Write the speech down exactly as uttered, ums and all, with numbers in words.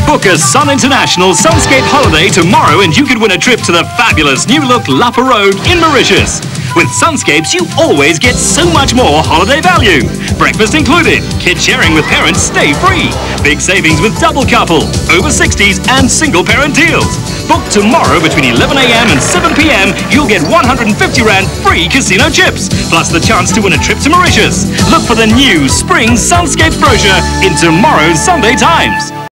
Book a Sun International Sunscape holiday tomorrow and you could win a trip to the fabulous new-look Lapa Road in Mauritius. With Sunscapes, you always get so much more holiday value. Breakfast included, kid sharing with parents stay free. Big savings with double couple, over sixties and single parent deals. Book tomorrow between eleven a m and seven p m You'll get one hundred fifty rand free casino chips, plus the chance to win a trip to Mauritius. Look for the new Spring Sunscapes brochure in tomorrow's Sunday Times.